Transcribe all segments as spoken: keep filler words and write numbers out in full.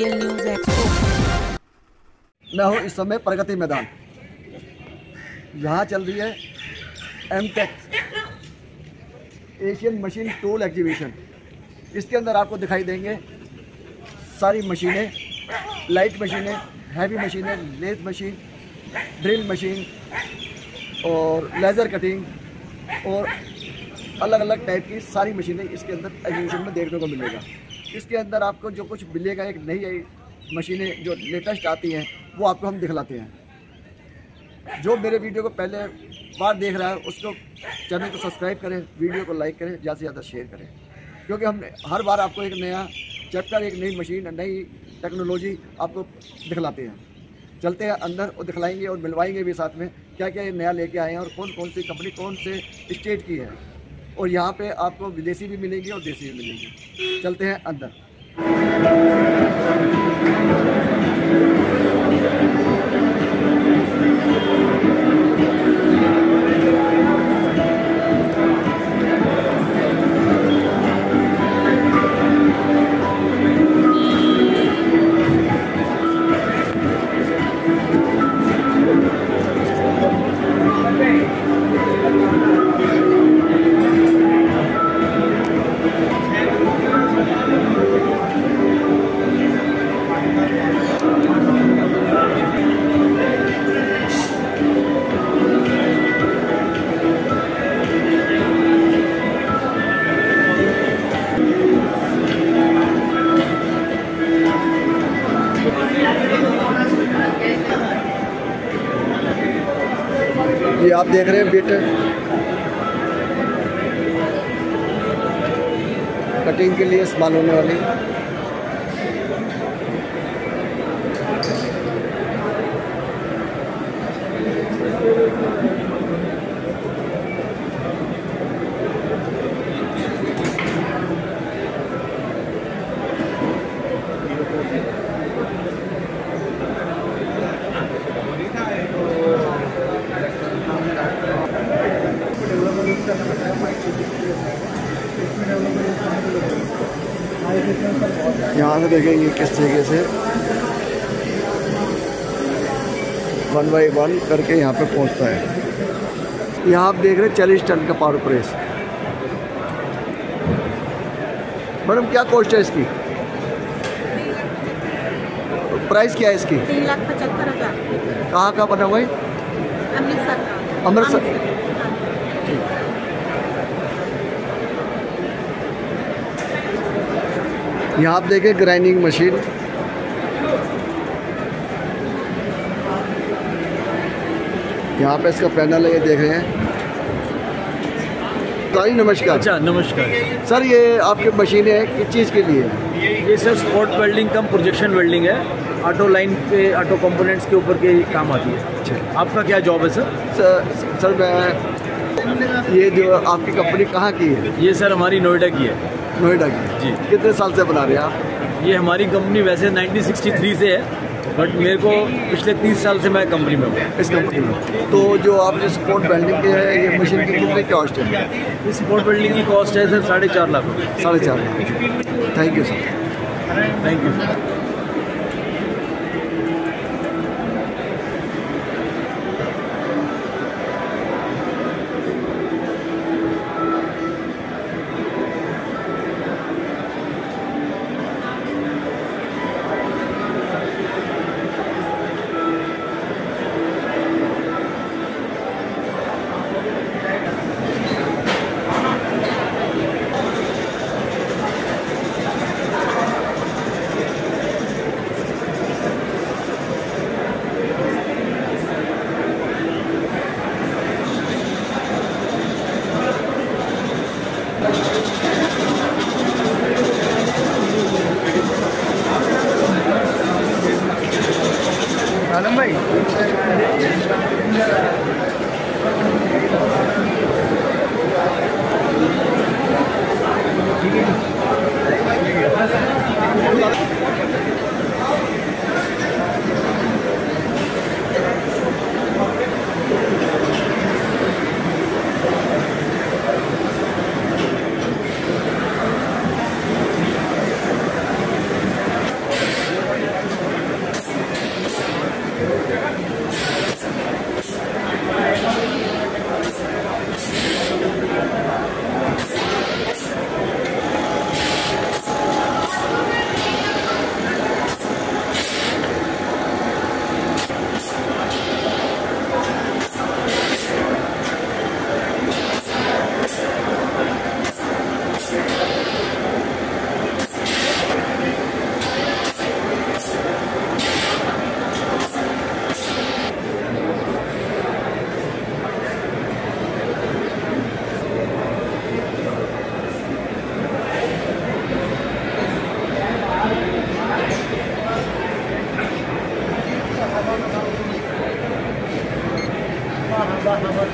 Asian news expo. मैं हूँ इस समय प्रगति मैदान। यहाँ चल रही है M tech Asian machine tool exhibition. इसके अंदर आपको दिखाई देंगे सारी मशीनें, लाइट मशीनें, हैवी मशीनें, लेथ मशीन, ड्रिल मशीन और लेज़र कटिंग और अलग अलग टाइप की सारी मशीनें इसके अंदर एग्जीबिशन में देखने को मिलेगा। इसके अंदर आपको जो कुछ मिलेगा, एक नई मशीनें जो लेटेस्ट आती हैं वो आपको हम दिखलाते हैं। जो मेरे वीडियो को पहले बार देख रहा है उसको चैनल को सब्सक्राइब करें, वीडियो को लाइक करें, ज़्यादा से ज़्यादा शेयर करें, क्योंकि हम हर बार आपको एक नया चैप्टर, एक नई मशीन, नई टेक्नोलॉजी आपको दिखलाते हैं। चलते हैं अंदर और दिखलाएंगे और मिलवाएंगे भी साथ में क्या क्या ये नया लेके आए हैं और कौन कौन सी कंपनी कौन से स्टेट की है। और यहाँ पे आपको विदेशी भी मिलेंगी और देसी भी मिलेंगी। चलते हैं अंदर। ये आप देख रहे हैं बेटर कटिंग के लिए इस्तेमाल होने वाली। यहाँ से देखेंगे किस तरीके से वन बाई वन करके यहाँ पे पहुँचता है। यहाँ आप देख रहे हैं चालीस टन का पावर प्रेस। मैडम क्या कॉस्ट है इसकी? प्राइस क्या है इसकी? तीन लाख पचहत्तर हज़ार। कहाँ का बना हुआ है? अमृतसर। अमृतसर। यहाँ आप देखें ग्राइंडिंग मशीन। यहाँ पे इसका पैनल है, ये देख रहे हैं। भाई नमस्कार। अच्छा नमस्कार सर, ये आपकी मशीनें किस चीज़ के लिए है? ये sir spot welding cum projection welding है। ऑटो लाइन पे ऑटो कंपोनेंट्स के ऊपर के काम आती है। अच्छा, आपका क्या जॉब है सर? सर, सर मैं ये जो आपकी कंपनी कहाँ की है? ये सर हमारी नोएडा की है। नोएडा की जी। कितने साल से बना रहे हैं आप? ये हमारी कंपनी वैसे नाइनटीन सिक्सटी थ्री से है, बट मेरे को पिछले तीस साल से मैं कंपनी में हूँ। इस कंपनी में तो जो आपने स्पॉट वेल्डिंग की है, ये मशीन की कितनी कॉस्ट है? इस स्पॉट वेल्डिंग की कॉस्ट है सर साढ़े चार लाख रुपये। साढ़े चार lakh. Thank you sir. Thank you sir. Alam भाई, ठीक है।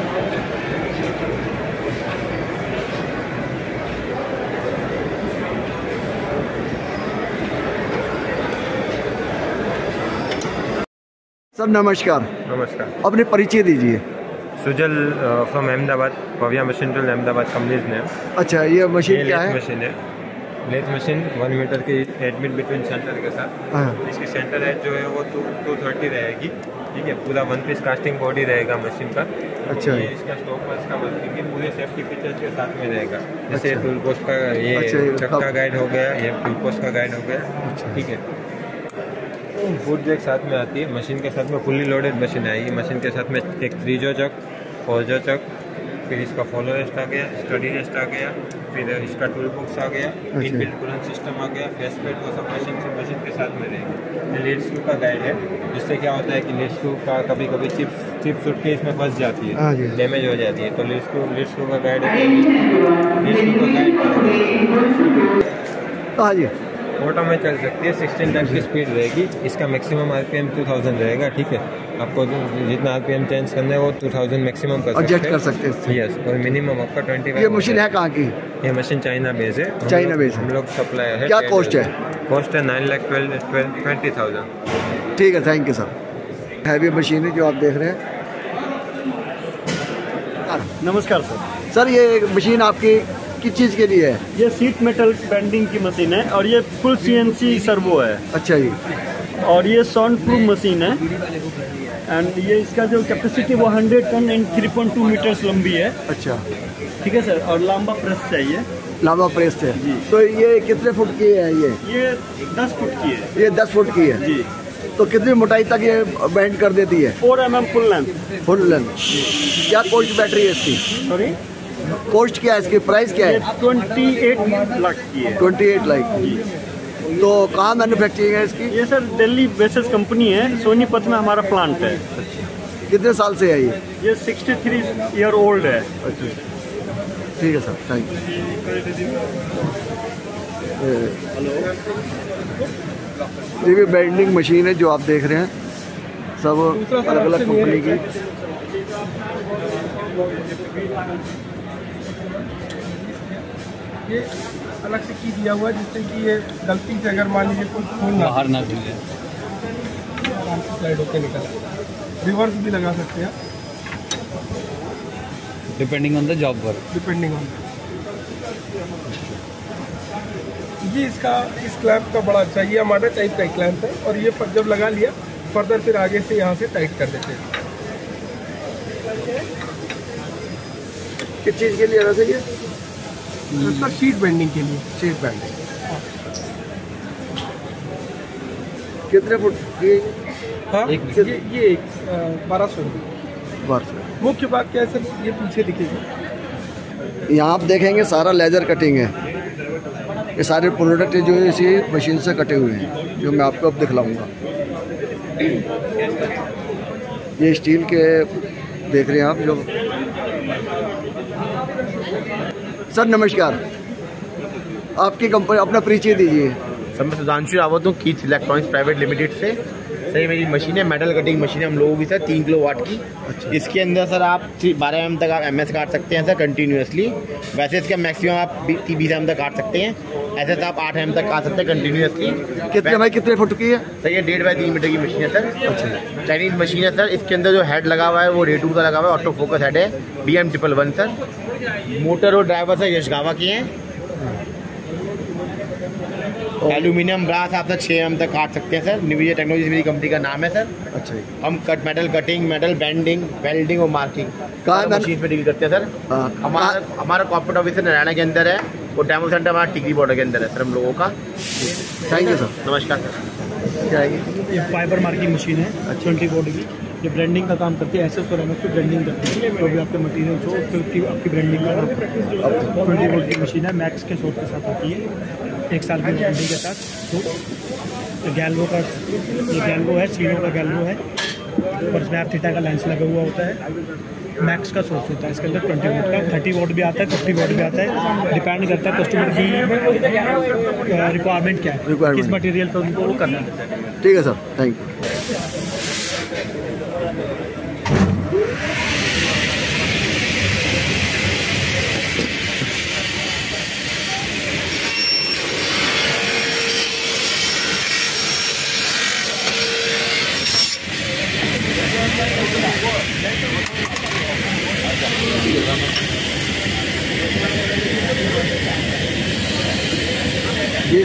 सर नमस्कार। नमस्कार। अपने परिचय दीजिए। Sujal from Ahmedabad, Pavia machine tool Ahmedabad companies ने। अच्छा, ये मशीन क्या है? मशीन है, लेथ मशीन वन मीटर की एडमिट बिटवीन सेंटर के साथ। हाँ। इसकी सेंटर एज जो है वो टू टू थर्टी रहेगी, ठीक है। पूरा वन पीस कास्टिंग बॉडी रहेगा मशीन का। अच्छा। ये इसका स्टॉक वर्क का वर्किंग है, पूरे सेफ्टी फीचर्स के साथ में रहेगा। जैसे अच्छा। टूल पोस्ट का ये अच्छा, ट्रक का गाइड हो गया, ये टूल पोस्ट का गाइड हो गया, ठीक है। फुट जैक साथ में आती है मशीन के साथ में, फुल्ली लोडेड मशीन आएगी। मशीन के साथ में एक थ्री जो चक, फोर जो चक, फिर इसका फॉलो रेस्ट आ गया, स्टडी रेस्ट आ गया, फिर इसका टूल बॉक्स आ गया, इनबिल्ट कूलेंट सिस्टम आ गया, फेस पेड, वो सब मशीन से मशीन के साथ में रहेंगे। ये लीड स्क्रू का गाइड है, जिससे क्या होता है कि लीड स्क्रू का कभी कभी चिप चिप सुट के इसमें फंस जाती है, डैमेज हो जाती है, तो लीड स्क्रू लीड स्क्रू का गाइड है, लीड स्क्रू का गाइड। हाँ जी। ऑटो में चल सकती है, सिक्सटीन टन की स्पीड रहेगी। इसका मैक्सिमम आरपीएम टू थाउज़ेंड रहेगा, ठीक है। आपको जितना आरपीएम चेंज करना है वो टू थाउज़ेंड मैक्सिमम कर सकते हैं, एडजस्ट कर सकते हैं। यस, और मिनिमम आपका ट्वेंटी। ये मशीन है कहाँ की? ये मशीन चाइना बेस है। चाइना बेस है। हम लोग सप्लायर है। क्या कॉस्ट है? कॉस्ट है nine lakh twelve twenty thousand. ठीक है, thank you sir. Heavy machine है जो आप देख रहे हैं। नमस्कार सर। सर ये मशीन आपकी किस चीज़ के लिए है? ये सीट मेटल बेंडिंग की मशीन है और ये फुल सीएनसी सर्वो है। अच्छा जी। और ये साउंड प्रूफ मशीन है एंड ये इसका जो कैपेसिटी वो hundred ton and three point two metres लंबी है। अच्छा, ठीक है सर। और लंबा प्रेस चाहिए। लंबा प्रेस है जी। तो ये कितने फुट की है? ये ये दस फुट की है। ये दस फुट की है जी। तो कितनी मोटाई तक ये बेंड कर देती है? Four M M full length. Full length. क्या कॉस्ट बैटरी है इसकी? सॉरी, कॉस्ट क्या है इसकी? प्राइस क्या ये है? ट्वेंटी एट लाख की है। Twenty eight lakh. तो कहाँ मैन्युफैक्चरिंग है इसकी? ये सर दिल्ली बेसिस कंपनी है, सोनीपत में हमारा प्लांट है। कितने साल से है ये? ये सिक्सटी थ्री ईयर ओल्ड है। अच्छा, ठीक है सर, थैंक यू। ये बेंडिंग मशीन है जो आप देख रहे हैं, सब अलग अलग कंपनी की। ये अलग से की दिया हुआ है जिससे कि ये गलती से अगर मान लीजिए कोई खून बाहर ना निकले, आराम से स्लाइड होकर निकल। रिवर्स भी लगा सकते हैं depending on the job work. Depending on ये इसका इस क्लैंप का बड़ा अच्छा, ये हमारा टाइप का क्लैंप है और ये जब लगा लिया फर्दर फिर आगे से यहाँ से टाइट कर देते हैं। किस चीज़ के लिए वैसे ये? सर शीट बेंडिंग के लिए। Sheet bending. कितने फुट की? हाँ, ये ये बारह सौ बारह। मुख्य बात क्या है सर, ये पीछे दिखेगी। यहाँ आप देखेंगे सारा लेजर कटिंग है। ये सारे प्रोडक्ट जो है इसी मशीन से कटे हुए हैं, जो मैं आपको अब दिखलाऊंगा। ये स्टील के देख रहे हैं आप जो। सर नमस्कार, आपकी कंपनी अपना परिचय दीजिए। सर मैं सुधांशु रावत हूँ, कीच इलेक्ट्रॉनिक्स प्राइवेट लिमिटेड से। सर ये मेरी मशीन है, मेटल कटिंग मशीन है हम लोगों की सर, तीन किलो वाट की। अच्छा। इसके अंदर सर आप बारह एम तक आप एम एस काट सकते हैं सर कंटिन्यूसली। वैसे इसका मैक्सिमम आप बीस एम तक काट सकते हैं, ऐसे तो आप आठ एम तक काट सकते हैं कंटिन्यूसली। कितने भाई कितने फुट की है? सर ये डेढ़ बाई तीन मीटर की मशीन है सर। अच्छा। चाइनीज मशीन है सर। इसके अंदर जो हेड लगा हुआ है वो रेटू का लगा हुआ है, ऑटो फोकस हेड है, B M triple one sir. Motor और ड्राइवर सर यशगावा के हैं। एल्यूमिनियम ब्रास आप सर छः एम तक काट सकते हैं सर। निविया टेक्नोलॉजी मेरी कंपनी का नाम है सर। अच्छा। हम cut metal cutting, metal bending, welding और मार्किंग मशीन पे डील करते हैं सर। हमारा हमारा कॉर्पोरेट ऑफिस नारायणा के अंदर है और डेमो सेंटर हमारा टिकरी बॉर्डर के अंदर है सर हम लोगों का। Thank you sir. नमस्कार सर। क्या है ये फाइबर मार्किंग मशीन है ट्वेंटी बोर्ड की, ये ब्रांडिंग का काम करती है। एस एस और एम एस की ब्रांडिंग करती है, जो भी आपके मटीरियल हो उसकी आपकी ब्रांडिंग का ट्वेंटी बोर्ड की मशीन है। मैक्स के सोर्स के साथ आती है, एक साल की वारंटी के साथ। तो गैल्वो का ये गैल्वो है, सीनो का गैल्वो है और इसमें आप थीटा का लेंस लगा हुआ होता है। मैक्स का सोर्स होता है इसके अंदर ट्वेंटी वोट का, थर्टी वोट भी आता है, फिफ्टी वोट भी आता है। डिपेंड करता है कस्टमर की रिक्वायरमेंट क्या है, किस मटेरियल पर उनको वो करना है। ठीक है सर, थैंक यू।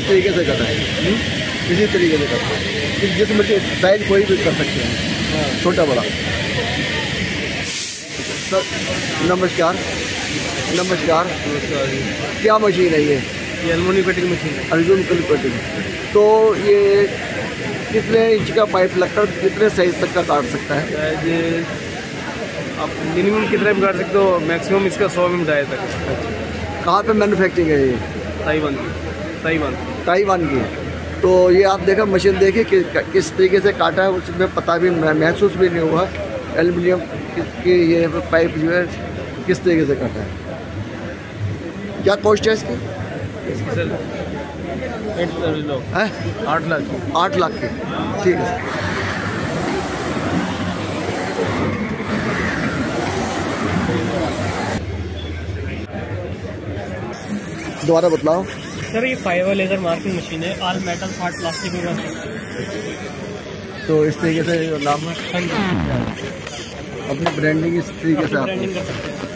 तरीके से कटा है, इसी तरीके से कटा है, जिस मशीन साइज कोई भी कर सकते हैं, छोटा बड़ा। सर नमस्कार, नमस्कार, क्या मशीन है ये? ये एल्युमिनियम कटिंग मशीन है। Aluminium cutting. तो ये कितने इंच का पाइप लगकर कितने साइज तक का काट सकता है? ये आप मिनिमम कितना भी काट सकते हो, मैक्सिमम इसका सौ में डाई तक। कहाँ पे मैन्युफैक्चरिंग है ये? ताइवान की। ताइवान ताइवान की। तो ये आप देखा मशीन देखिए कि किस तरीके से काटा है, उसमें पता भी महसूस भी नहीं हुआ एल्युमिनियम की ये पाइप जो है किस तरीके से काटा है। क्या कॉस्ट है इसकी? इसकी सर है आठ लाख आठ लाख की। ठीक है दोबारा बतलाओ सर। ये फाइबर लेजर मार्किंग मशीन है, ऑल मेटल पार्ट प्लास्टिक में बन सकते हैं। तो इस तरीके से नाम है, अपनी ब्रांडिंग इस तरीके से आप ब्रांडिंग कर सकते हैं।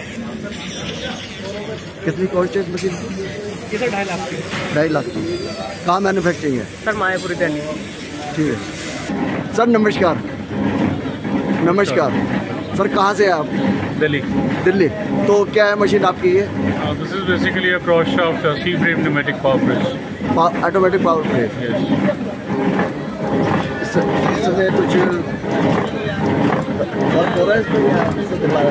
कितनी कॉस्ट है इस मशीन की? ये सर ढाई लाख की। ढाई लाख की। कहाँ मैन्युफैक्चरिंग है? सर मायापुरी दिल्ली। ठीक है सर। नमस्कार, नमस्कार सर, कहाँ से हैं आप? दिल्ली। दिल्ली। तो क्या है मशीन आपकी ये? This is basically a cross shaft C frame pneumatic power press, automatic power press. Yes. इसमें कुछ वर्क हो रहा है इसमें या इससे दिखाया?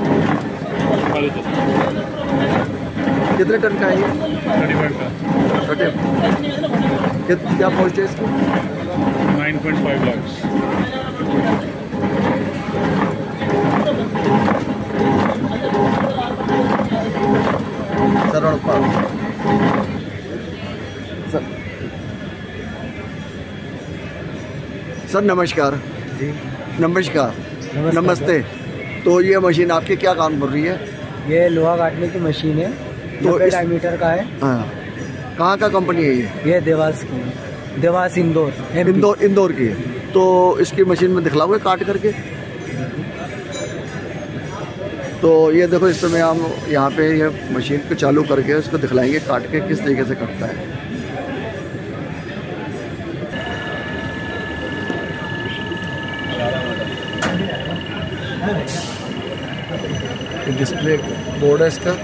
कितने टन का है ये? थर्टी वन का। थर्टी। क्या कॉस्ट है इसकी? Nine point five lakh. Saravan Pal sir. Sir नमस्कार जी। नमस्कार, नमस्कार नमस्ते। तो ये मशीन आपकी क्या काम कर रही है? ये लोहा काटने की मशीन है, तो इस डायमीटर का है। हाँ, कहाँ का कंपनी है ये? ये देवास की, देवास इंदौर, इंदौर इंदौर की है। तो इसकी मशीन में दिखलाओगे काट करके? तो ये देखो, इस समय हम यहाँ पे ये मशीन को चालू करके उसको दिखलाएंगे काट के किस तरीके से कटता है। डिस्प्ले बोर्ड है इसका।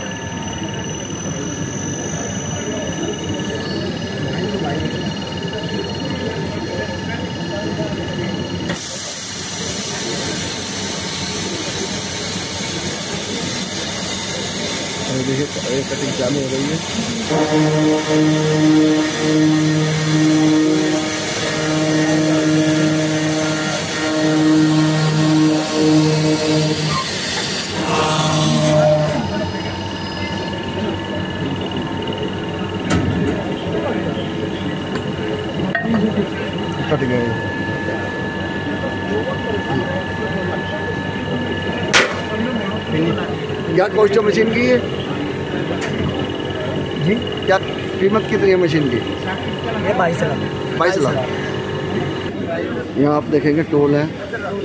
देखिए कटिंग चालू हो गई है। कट गए। क्या कॉस्ट है मशीन की ये जी? क्या कीमत कितनी है मशीन की? ये बाईस लाख। बाईस लाख। यहाँ आप देखेंगे टोल है।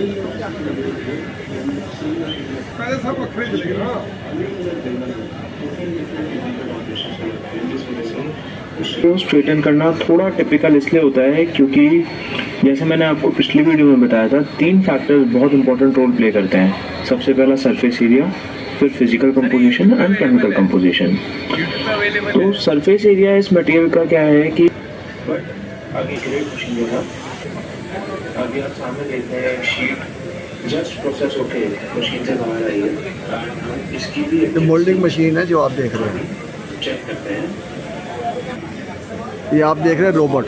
तो स्ट्रेटन करना थोड़ा टिपिकल इसलिए होता है क्योंकि जैसे मैंने आपको पिछली वीडियो में बताया था, तीन फैक्टर्स बहुत इंपॉर्टेंट रोल प्ले करते हैं। सबसे पहला सरफेस एरिया, फिर physical composition and chemical composition. तो सरफेस एरिया इस मटेरियल का क्या है कि आगे ग्रेड मशीन जो है, आगे आप सामने देखते हैं शीट जस्ट प्रोसेस होके मशीन से बाहर आई है। इसकी भी मोल्डिंग मशीन है जो आप देख रहे हैं। चेक करते हैं। ये आप देख रहे हैं रोबोट।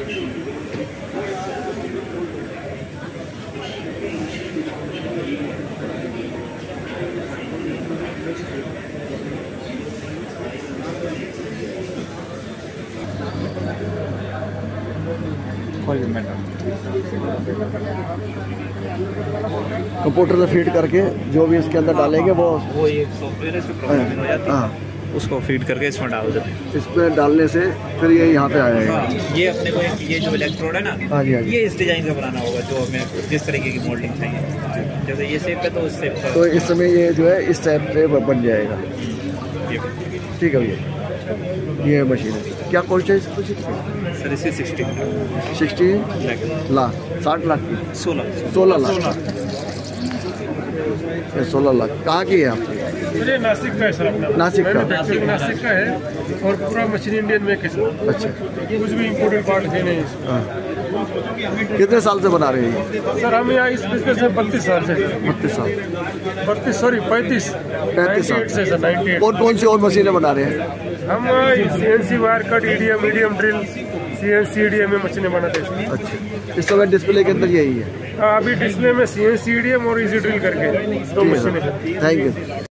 कंप्यूटर से फीड करके जो भी इसके अंदर डालेंगे वो वो ये सॉफ्टवेयर है, प्रोग्रामिंग हो जाती है। हाँ, उसको फीड करके इसमें डाल देते हैं। इसमें डालने से फिर ये यहाँ पे आएगा। हाँ, ये अपने को ये जो इलेक्ट्रोड है ना, हाँ जी, हाँ जी। ये इस डिजाइन से बनाना होगा जो हमें जिस तरीके की मोल्डिंग चाहिए। जैसे ये शेप है तो उस शेप का। तो इस समय ये जो है इस टाइप से बन जाएगा। ठीक है भैया। ये मशीन है, क्या कॉस्ट है इसकी? सर इसकी सिक्सटी सिक्सटी लाख, साठ लाख की, सोलह सोलह लाख, ये सोलह लाख। कहाँ की है आपकी? मुझे नासिक का है सर अपना। नासिक का? मैन्युफैक्चरिंग नासिक का है और पूरा मशीन इंडियन मेक है सर। अच्छा, कुछ भी इम्पोर्टेड पार्ट है नहीं इसमें। हाँ। कितने साल से बना रहे हैं ये? सर हम यहाँ इस बिजनेस में बत्तीस साल से बत्तीस साल बत्तीस सॉरी पैंतीस पैंतीस साल से सर नाइन्टी एट। कौन कौन सी और मशीनें बना रहे हैं? हम C N C wire cut, EDM, medium drill, C N C EDM में मशीनें बनाते हैं। अच्छा, इस समय डिस्प्ले के अंदर यही है? हाँ, अभी डिस्प्ले में सी एन सी ईडीएम और इजी ड्रिल करके दो मशीनें। Thank you.